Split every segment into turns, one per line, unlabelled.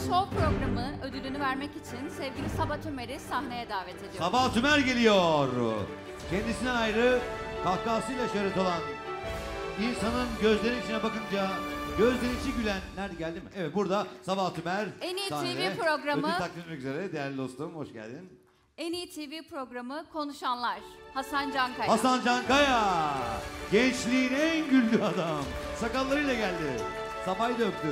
Show programı ödülünü vermek için sevgili Sabah Tümer'i sahneye davet ediyorum.
Sabah Tümer geliyor. Kendisine ayrı kahkahasıyla şöhret olan, insanın gözlerinin içine bakınca gözleri içi gülen, nerede geldi mi? Evet, burada Sabah Tümer.
En iyi
sahnede.
TV programı.
Ödül takdim etmek üzere değerli dostum, hoş geldin.
En iyi TV programı Konuşanlar. Hasan Cankaya.
Hasan Cankaya. Gençliğin en güldüğü adam. Sakallarıyla geldi. Sabah'ı da öptü.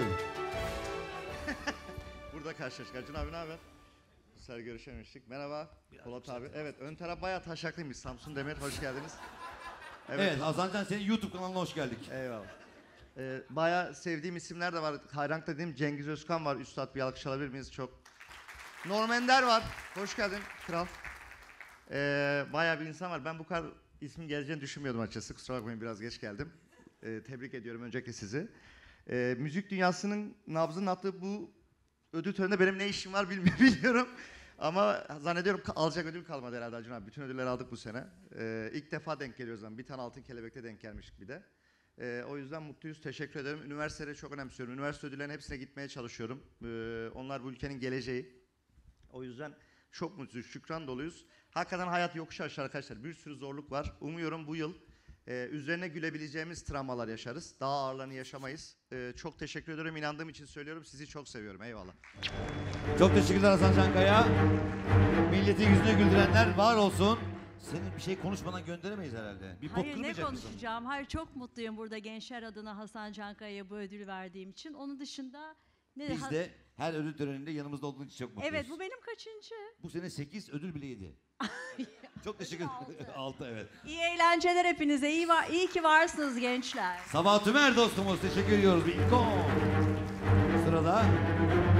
Burada karşılaştık. Acun abi ne haber? Güzel görüşemiştik. Merhaba Polat abi. Evet, ön taraf bayağı taşaklıymış. Samsun Demir, hoş geldiniz.
Evet, Hasan Can, senin YouTube kanalına hoş geldik.
Eyvallah. Bayağı sevdiğim isimler de var. Hayran dediğim Cengiz Özkan var. Üstad, bir alkış alabilir miyiz? Çok. Norm Ender var. Hoş geldin kral. Bayağı bir insan var. Ben bu kadar ismin geleceğini düşünmüyordum açıkçası. Kusura bakmayın, biraz geç geldim. Tebrik ediyorum öncelikle sizi. Müzik dünyasının nabzının attığı bu ödül töreninde benim ne işim var bilmiyorum. Ama zannediyorum alacak ödül kalmadı herhalde Acun abi. Bütün ödülleri aldık bu sene. İlk defa denk geliyoruz ama bir tane Altın Kelebek'te denk gelmiştik bir de. O yüzden mutluyuz, teşekkür ederim. Üniversiteleri çok önemsiyorum. Üniversite ödüllerinin hepsine gitmeye çalışıyorum. Onlar bu ülkenin geleceği. O yüzden çok mutluyuz, şükran doluyuz. Hakikaten hayat yokuş aşağı arkadaşlar. Bir sürü zorluk var. Umuyorum bu yıl üzerine gülebileceğimiz travmalar yaşarız. Daha ağırlarını yaşamayız. Çok teşekkür ediyorum. İnandığım için söylüyorum. Sizi çok seviyorum. Eyvallah.
Çok teşekkürler Hasan Cankaya. Milleti yüzüne güldürenler var olsun. Senin bir şey konuşmadan gönderemeyiz herhalde. Bir pot
Hayır, ne
kırmayacak mısın?
konuşacağım? Hayır, çok mutluyum burada gençler adına Hasan Cankaya'ya bu ödülü verdiğim için. Onun dışında...
Biz de her ödül töreninde yanımızda olduğun için çok mutluyuz.
Evet, bu benim kaçıncı?
Bu sene 8 ödül bile yedi. Çok teşekkür ederim. 6 evet.
İyi eğlenceler hepinize. İyi ki varsınız gençler.
Sabah Tümer dostumuz, teşekkür ediyoruz. Bingo. Sırada